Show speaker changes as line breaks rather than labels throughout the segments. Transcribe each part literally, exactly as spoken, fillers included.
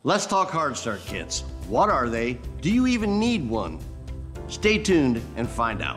Let's talk hard start kits. What are they? Do you even need one? Stay tuned and find out.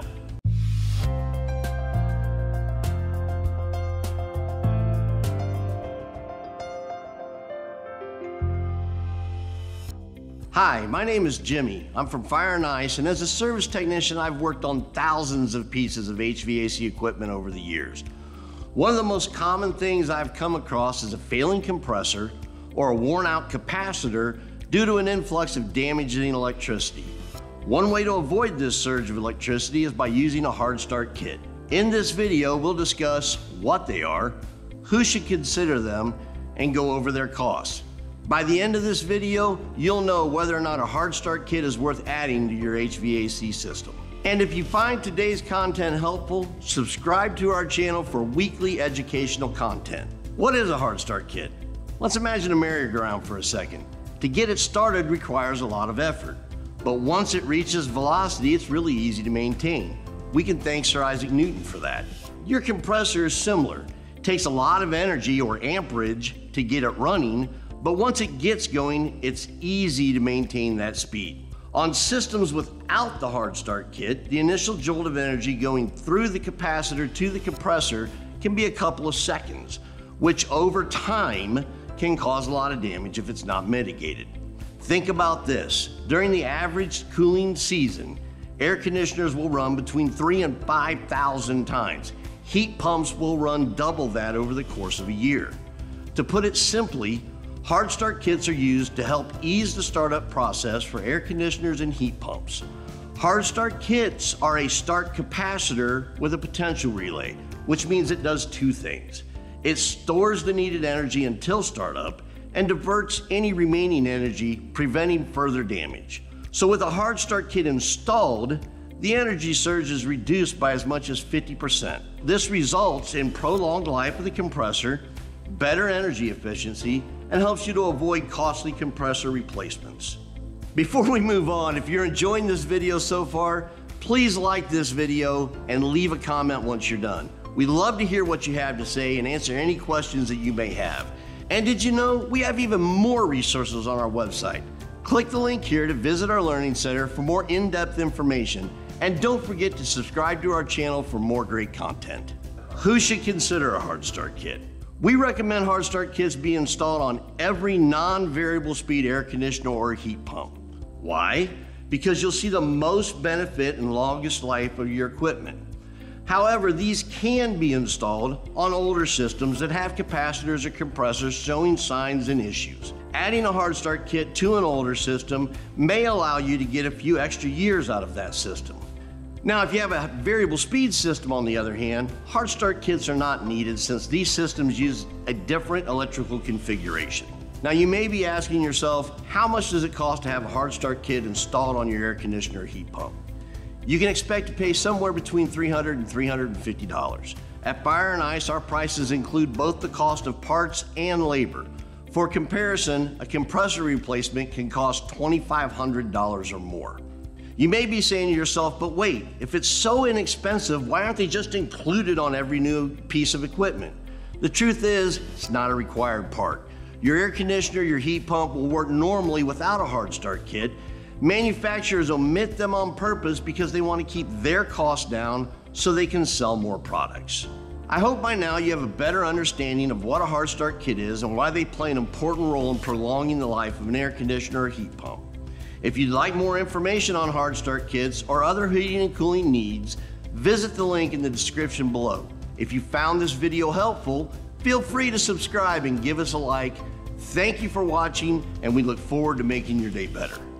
Hi, my name is Jimmy. I'm from Fire and Ice, and as a service technician, I've worked on thousands of pieces of H V A C equipment over the years. One of the most common things I've come across is a failing compressor or a worn out capacitor due to an influx of damaging electricity. One way to avoid this surge of electricity is by using a hard start kit. In this video, we'll discuss what they are, who should consider them, and go over their costs. By the end of this video, you'll know whether or not a hard start kit is worth adding to your H V A C system. And if you find today's content helpful, subscribe to our channel for weekly educational content. What is a hard start kit? Let's imagine a merry-go-round for a second. To get it started requires a lot of effort, but once it reaches velocity, it's really easy to maintain. We can thank Sir Isaac Newton for that. Your compressor is similar. It takes a lot of energy or amperage to get it running, but once it gets going, it's easy to maintain that speed. On systems without the hard start kit, the initial jolt of energy going through the capacitor to the compressor can be a couple of seconds, which over time can cause a lot of damage if it's not mitigated. Think about this. During the average cooling season, air conditioners will run between three and five thousand times. Heat pumps will run double that over the course of a year. To put it simply, hard start kits are used to help ease the startup process for air conditioners and heat pumps. Hard start kits are a start capacitor with a potential relay, which means it does two things. It stores the needed energy until startup and diverts any remaining energy, preventing further damage. So with a hard start kit installed, the energy surge is reduced by as much as fifty percent. This results in prolonged life of the compressor, better energy efficiency, and helps you to avoid costly compressor replacements. Before we move on, if you're enjoying this video so far, please like this video and leave a comment once you're done. We'd love to hear what you have to say and answer any questions that you may have. And did you know we have even more resources on our website? Click the link here to visit our Learning Center for more in-depth information, and don't forget to subscribe to our channel for more great content. Who should consider a hard start kit? We recommend hard start kits be installed on every non-variable speed air conditioner or heat pump. Why? Because you'll see the most benefit and longest life of your equipment. However, these can be installed on older systems that have capacitors or compressors showing signs and issues. Adding a hard start kit to an older system may allow you to get a few extra years out of that system. Now, if you have a variable speed system, on the other hand, hard start kits are not needed since these systems use a different electrical configuration. Now, you may be asking yourself, how much does it cost to have a hard start kit installed on your air conditioner or heat pump? You can expect to pay somewhere between three hundred dollars and three hundred fifty dollars. At Fire and Ice, our prices include both the cost of parts and labor. For comparison, a compressor replacement can cost twenty-five hundred dollars or more. You may be saying to yourself, but wait, if it's so inexpensive, why aren't they just included on every new piece of equipment? The truth is, it's not a required part. Your air conditioner, your heat pump will work normally without a hard start kit. Manufacturers omit them on purpose because they want to keep their costs down so they can sell more products. I hope by now you have a better understanding of what a hard start kit is and why they play an important role in prolonging the life of an air conditioner or heat pump. If you'd like more information on hard start kits or other heating and cooling needs, visit the link in the description below. If you found this video helpful, feel free to subscribe and give us a like. Thank you for watching, and we look forward to making your day better.